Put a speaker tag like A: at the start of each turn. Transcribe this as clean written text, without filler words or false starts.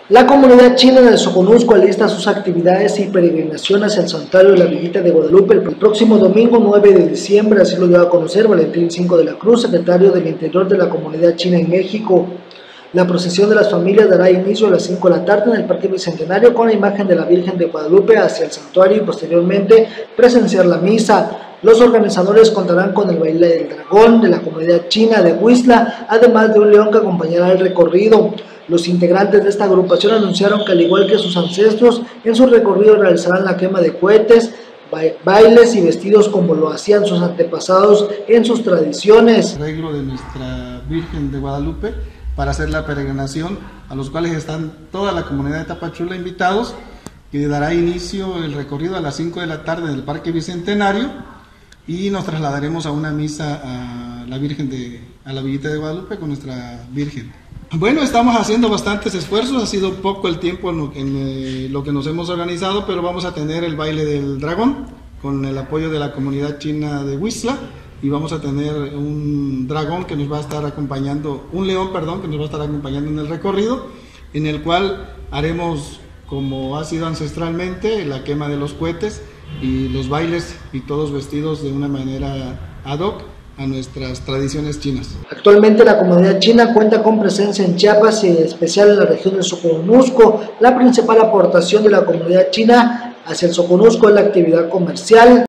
A: La comunidad china del Soconusco alista sus actividades y peregrinaciones hacia el santuario de la Villita de Guadalupe el próximo domingo 9 de diciembre, así lo dio a conocer Valentín Cinco de la Cruz, secretario del Interior de la comunidad china en México. La procesión de las familias dará inicio a las 5 de la tarde en el Parque Bicentenario con la imagen de la Virgen de Guadalupe hacia el santuario y posteriormente presenciar la misa. Los organizadores contarán con el baile del dragón de la comunidad china de Huistla, además de un león que acompañará el recorrido. Los integrantes de esta agrupación anunciaron que al igual que sus ancestros, en su recorrido realizarán la quema de cohetes, bailes y vestidos como lo hacían sus antepasados en sus tradiciones.
B: Arreglo de nuestra Virgen de Guadalupe para hacer la peregrinación, a los cuales están toda la comunidad de Tapachula invitados, que dará inicio el recorrido a las 5 de la tarde en el Parque Bicentenario y nos trasladaremos a una misa a la Villita de Guadalupe con nuestra Virgen. Bueno, estamos haciendo bastantes esfuerzos, ha sido poco el tiempo en lo que nos hemos organizado, pero vamos a tener el baile del dragón con el apoyo de la comunidad china de Huistla y vamos a tener un dragón que nos va a estar acompañando, un león, perdón, que nos va a estar acompañando en el recorrido, en el cual haremos, como ha sido ancestralmente, la quema de los cohetes y los bailes y todos vestidos de una manera ad hoc a nuestras tradiciones chinas.
A: Actualmente la comunidad china cuenta con presencia en Chiapas y en especial en la región del Soconusco. La principal aportación de la comunidad china hacia el Soconusco es la actividad comercial.